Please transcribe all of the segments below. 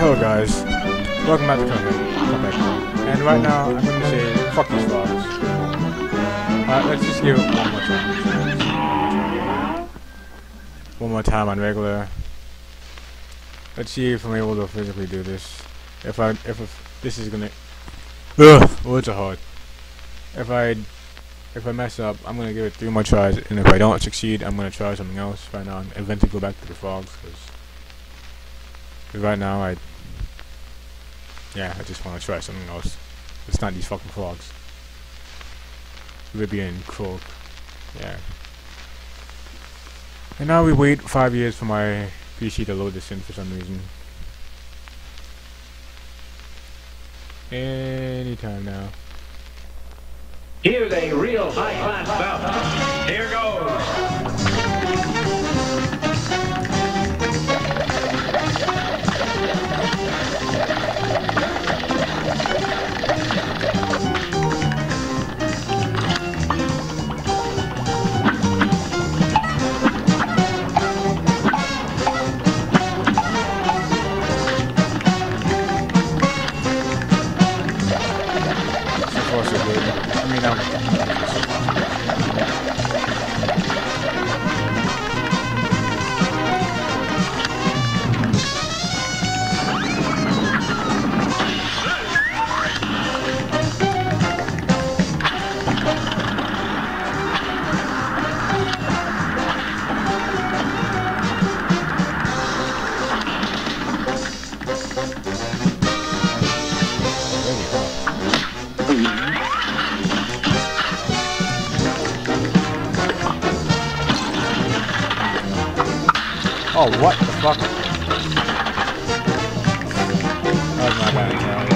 Hello guys, welcome back to Comeback. And right now, I'm going to say, fuck these vlogs. Let's just give it one more time. One more time on regular. Let's see if I'm able to physically do this. If this is gonna... Ugh, words are hard. If I mess up, I'm gonna give it 3 more tries, and if I don't succeed, I'm gonna try something else. Right now, I'm eventually go back to the frogs, because right now, I just want to try something else. It's not these fucking frogs. Libya and Croak. Yeah. And now we wait 5 years for my PC to load this in for some reason. Anytime now. Here's a real high-class bout. Here goes. Oh, what the fuck? That was my bad.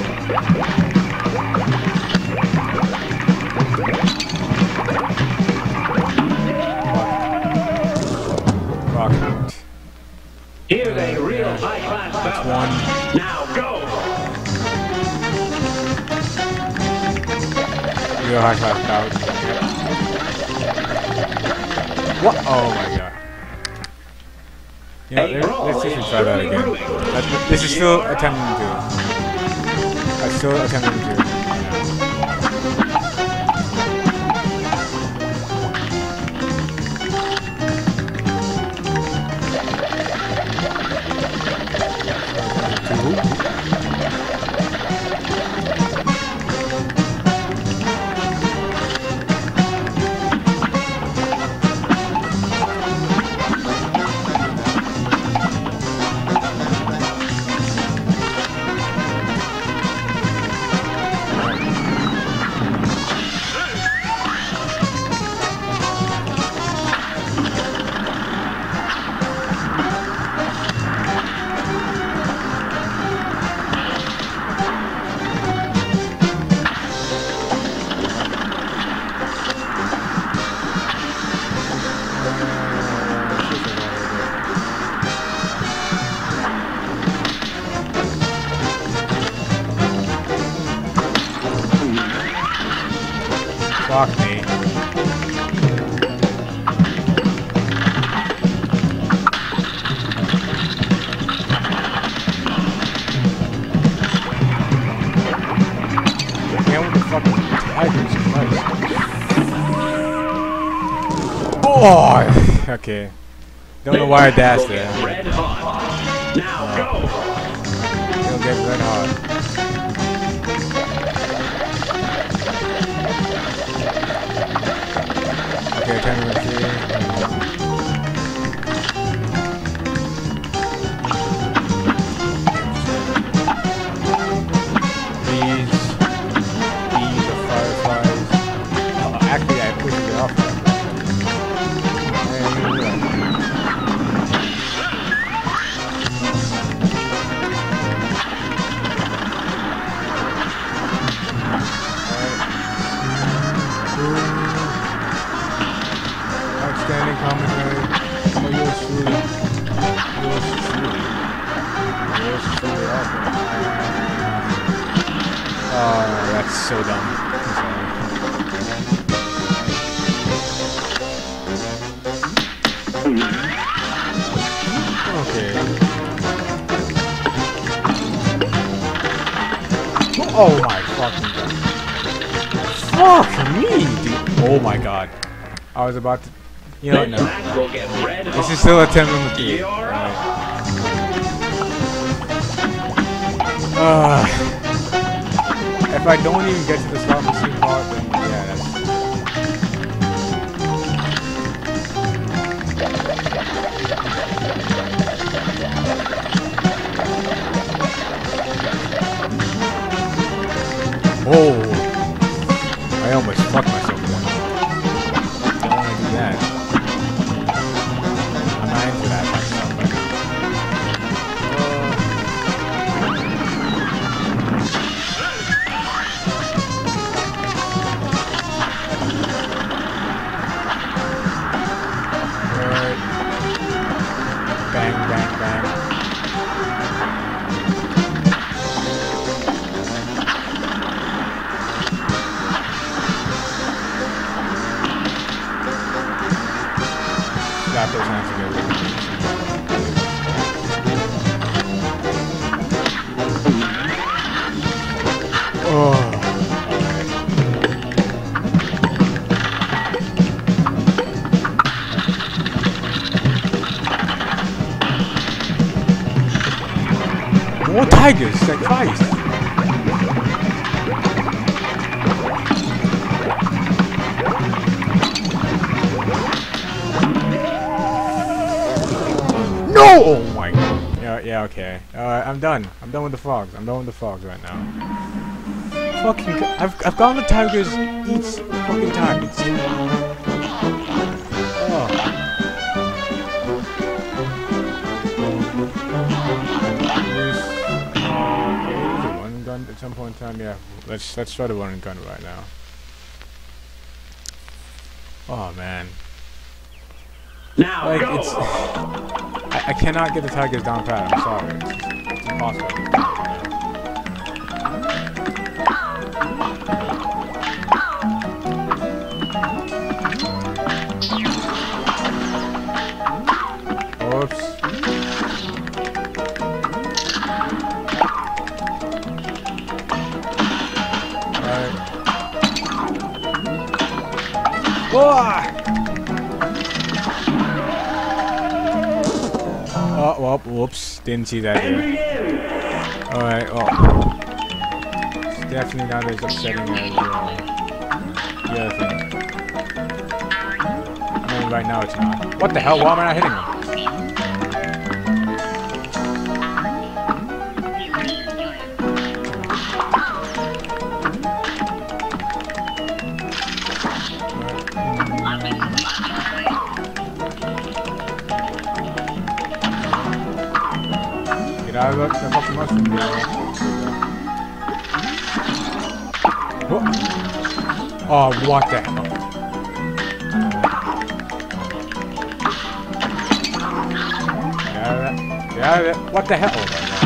Fuck. Here's a real high-class bout. That's one. Now go. Real high class bout. What? Oh my god. You know, let's just try that again. This is still attempting to. I'm still attempting to. Fuck me. Man, what the fuck is tigers? Oh, okay. Don't know why I dashed there. Red hot. Now go. It'll get red hot. Okay, time to see. These are fireflies. Actually, I pushed it off. Outstanding commentary. Oh, yours truly. Yours truly. Yours truly awful. Oh, that's so dumb. I'm sorry. Okay. Oh my fucking god. Fuck me, dude. Oh my god. I was about to. You know what? No. This is still a 10 on the 3. If I don't even get to the slot machine part, then yeah, that's. Oh! I almost fucked myself there. Don't want to do that. I'm not into that kind of stuff right now. Alright. Bang, bang, bang. Got those hands together. Oh. More tigers, like Christ. No! Oh my god. Yeah, okay. I'm done. I'm done with the frogs. I'm done with the frogs right now. Fucking I've gone the tigers each fucking time. It's run and gun at some point in time. Yeah, let's try the run and gun right now. Oh man. Now Like go. it's I cannot get the tigers down pat. I'm sorry. It's impossible. Oops. Alright. Whoa! Oh, well, whoops. Didn't see that here. Alright, oh. It's definitely not as upsetting as the other thing. I mean, right now it's not. What the hell? Why am I not hitting him? Get out of the fucking mushroom here. Oh, what the hell? Get out of that. Get out of that. What the hell?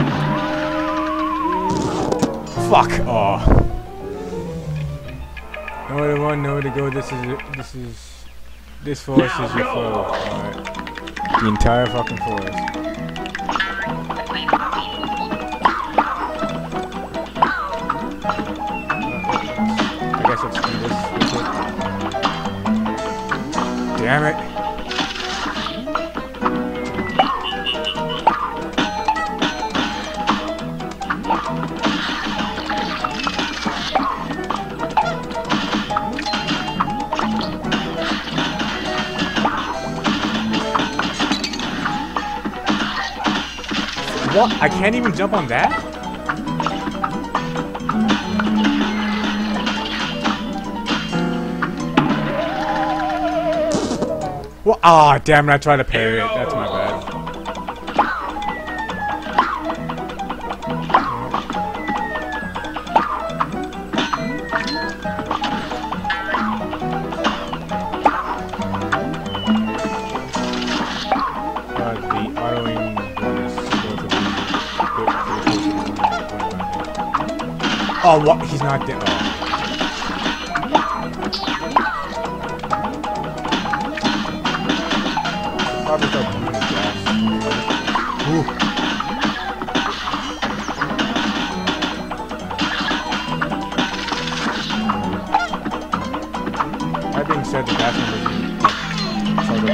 Fuck. Oh. Nowhere to run, nowhere to go. This forest is your foe. Alright. The entire fucking forest. I guess let's do this real quick. Damn it. What? I can't even jump on that? Well, ah, damn it, I tried to parry it. That's my bad. The autoing bonus oh, what? He's not dead. Oh. Probably start moving his ass. Ooh. charge up.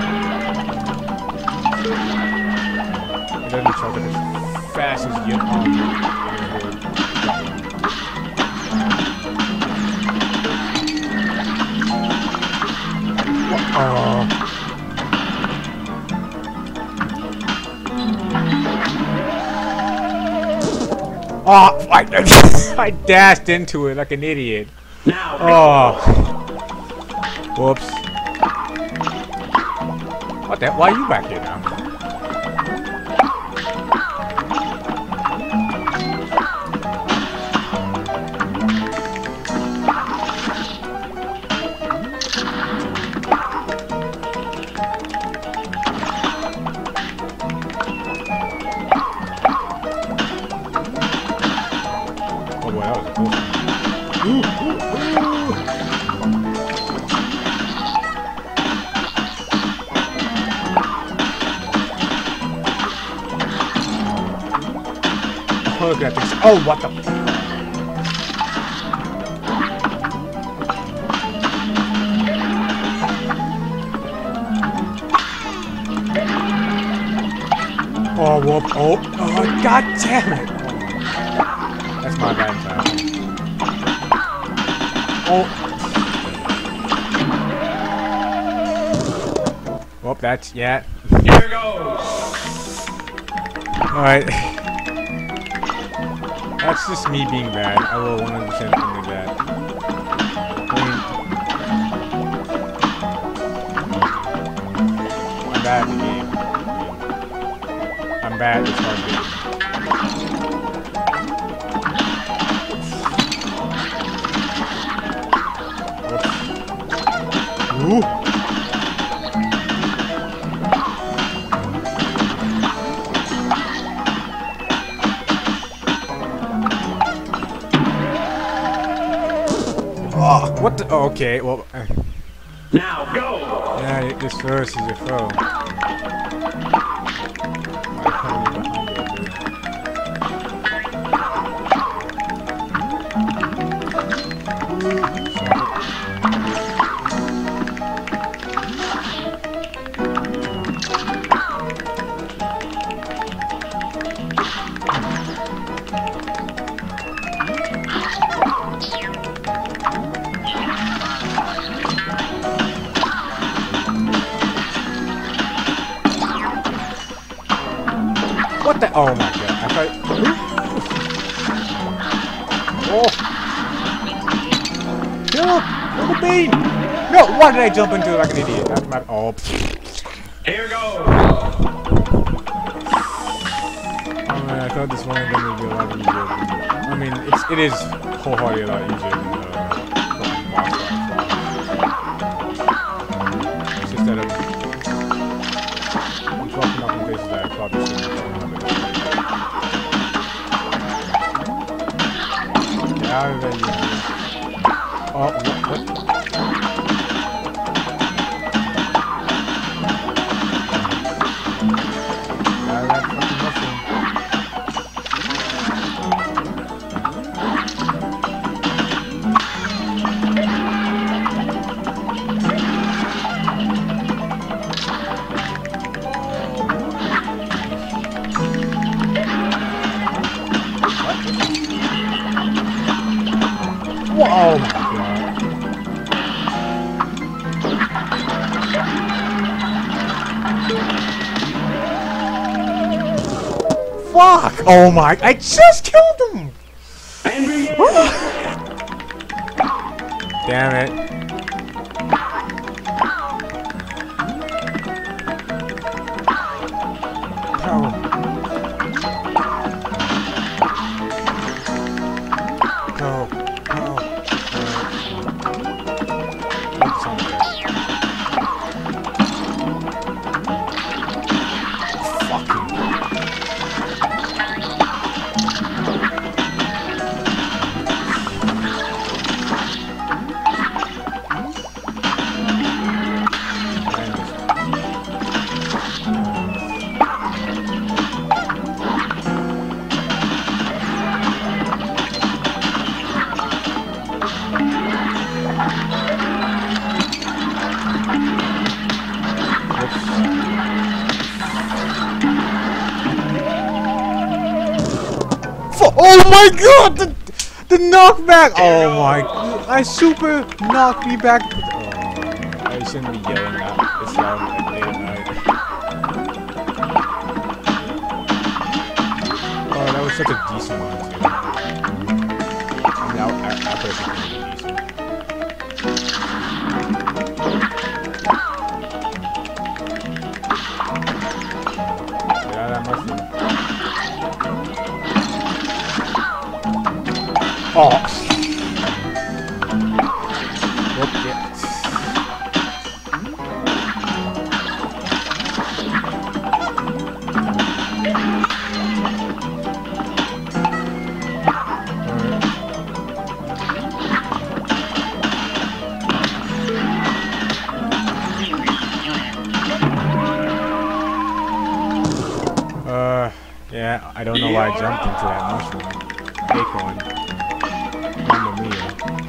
It doesn't charge up as fast as you Oh, I dashed into it like an idiot. Now, Oh. Whoops. What the? Why are you back here now? Oh boy, that was a cool one. Oh, look at this. Oh, what the? Oh, whoop. Oh, god damn it. That's my bad time. Oh. Well, that's, yeah. here goes. Alright. That's just me being bad. I will 100% admit that. I'm bad at the game. I'm bad at this hard game. Ooh. Oh, what the? Oh, okay, well. Now go. Yeah, this first is a foe. What the? Oh my god! I thought. Oh! No! Little bean! No! Why did I jump into it like an idiot? That's my. Oh. Here goes. Oh man, I thought this one was gonna be a lot easier. I mean, it is wholeheartedly a lot easier than fucking boss fight. It's just that I'm fucking up in places that I probably shouldn't have. Out of it, yeah. Oh, what? Out of that fucking mushroom. Whoa, oh my god. Fuck! Oh my, I just killed him! And begin. Damn it. Oh. Oh my god! The knockback! Oh my... I super knocked me back. Oh, I shouldn't be yelling at this loud at late at night. Oh, that was such a decent one too. I mean, I put it really decent. Get out of that mushroom. Oh! Whoop, yeah. Yeah, I don't know why I jumped into that mushroom. Acorn. Mamma mia.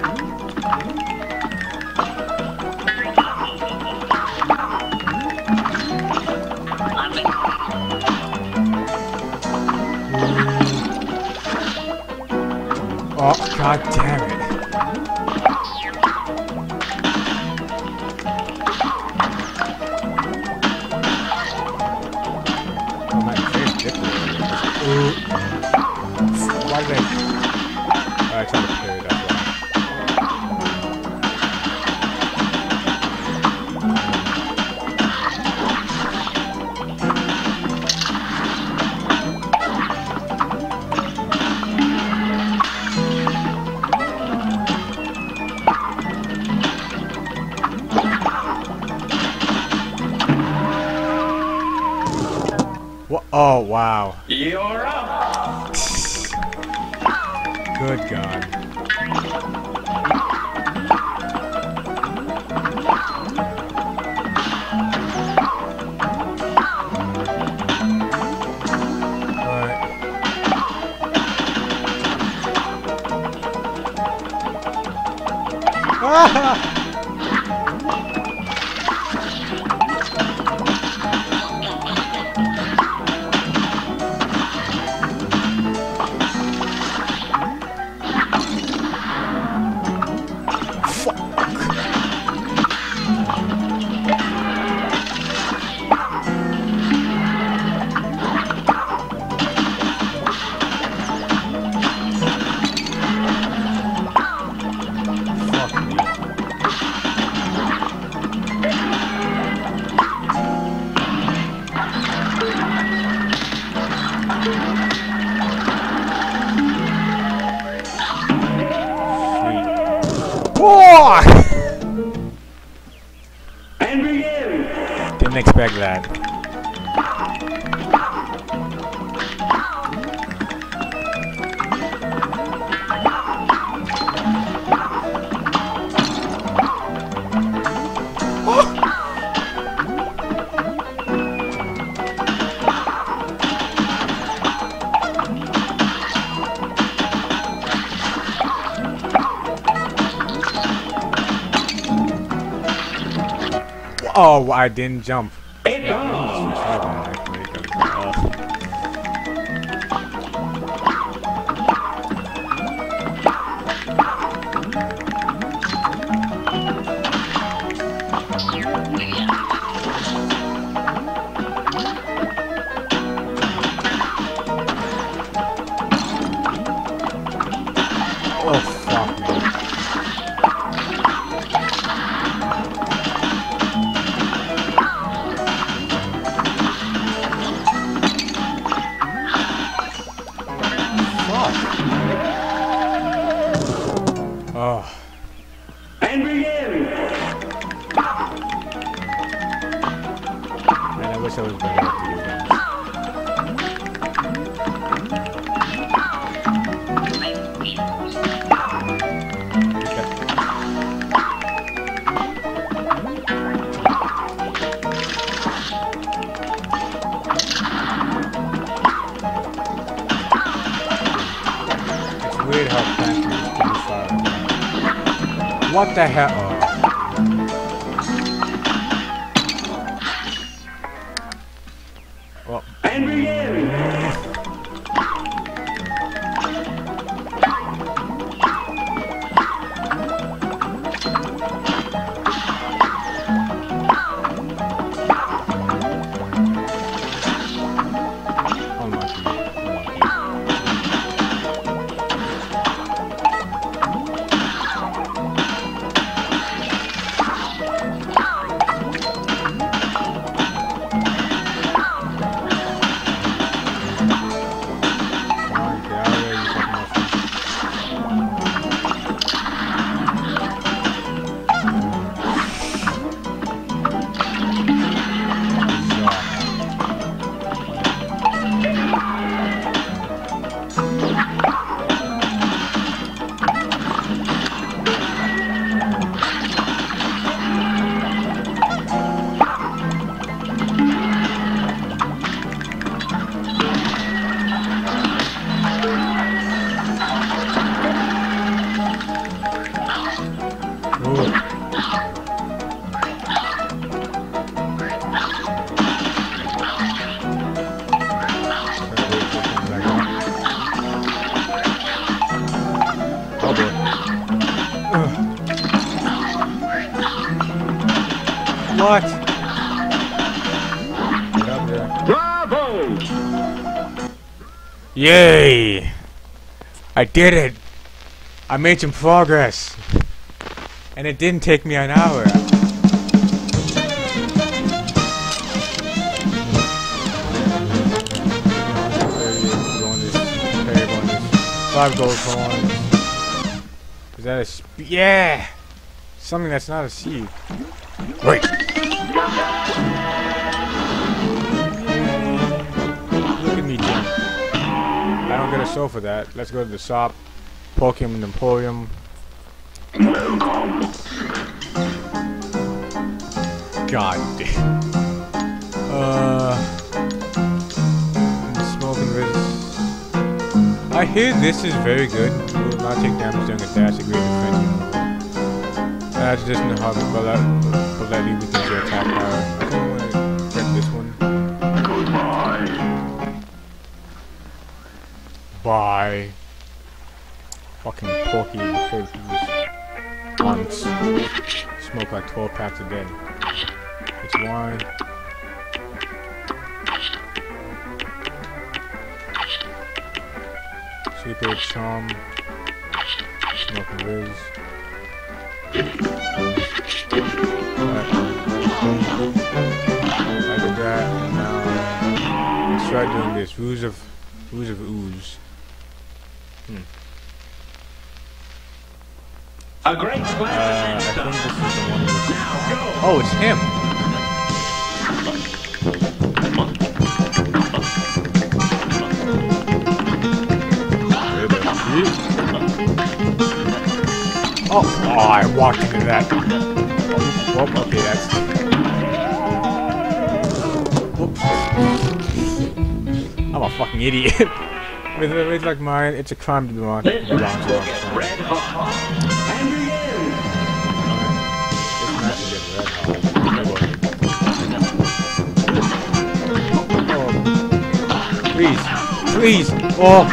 Oh, god damn it. Oh, my face different. Why did I... Oh, I tried to parry, that's why. What? Oh, wow. You're up. Good God. Ah! And begin. Didn't expect that. Oh, I didn't jump. It's on. Oh, fuck me. Oh. And begin. Man, I wish I was better at these games. It's weird how fast you just can fire. What the hell? Oh. Well. And begin. What? Get up there. Bravo! Yay! I did it! I made some progress! And it didn't take me an hour. Five gold coins. Is that a yeah! Something that's not a seed. Wait! Look at me jump. I don't get a soul for that. Let's go to the shop. Pokemon Emporium. God damn. Smoking resist. I hear this is very good. You will not take damage during a dash. Agree defense. That's just in the hobby, but let me with your attack power. I think I'm gonna get this one. Bye. Fucking Porky in the face. Once. Smoke like 12 packs a day. It's wine. Super Charm. Smoking Riz. I did that, and now let's try doing this. Ooze of Ooze. A great I plan. think this is the one. Oh, it's him. Oh, I walked into that. Well, okay, that's. Whoops. I'm a fucking idiot. With like mine, it's a crime to be wrong. This match will get red hot. And begin. This match will get red hot. Please, oh.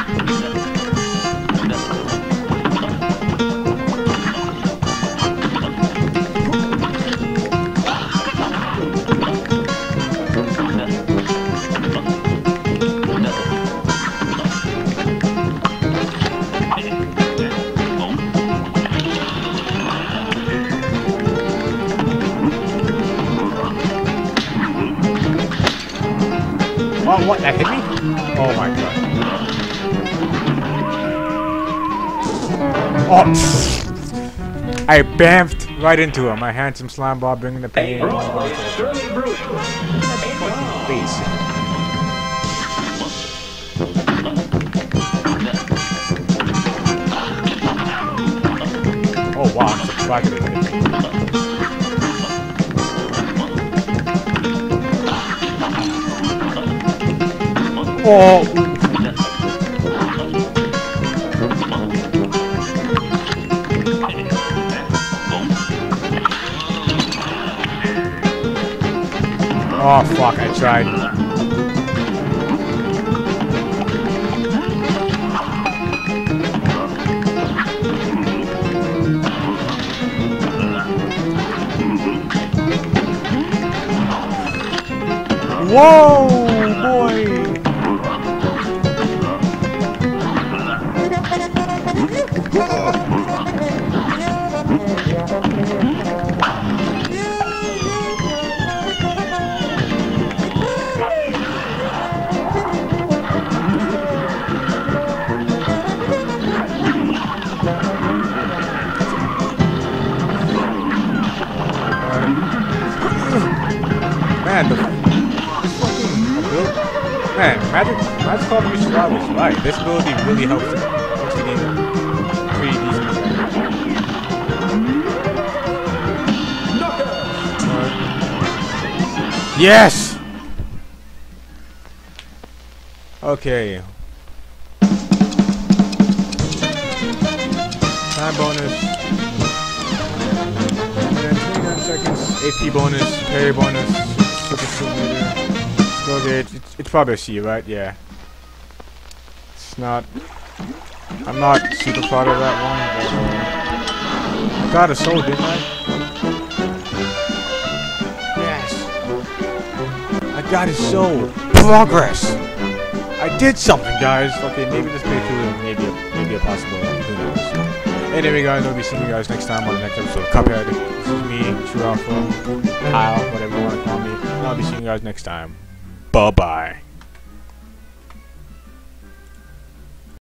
Oh, what? That hit me? Oh my god. Oh! I bamfed right into him. My handsome slime ball bringing the pain. Face. Oh wow, I'm surprised it didn't hit me. Oh! Oh fuck, I tried. Whoa, boy! Man, this fucking ability. Man, Magic's Carbon Survival is right. This ability really helps the game pretty decent. Yes! Okay. Time bonus. And 29 seconds. AP bonus. Parry bonus. Super Simulator. Skill gauge. It's probably a C, right? Yeah. It's not. I'm not super proud of that one, but I got a soul, didn't I? That is so progress. I did something, guys. Okay, maybe this breakthrough is maybe a possibility. Who knows? Anyway, guys, I'll be seeing you guys next time on the next episode of Cuphead. This is me, True Alpha, Kyle, whatever you want to call me. And I'll be seeing you guys next time. Bye-bye.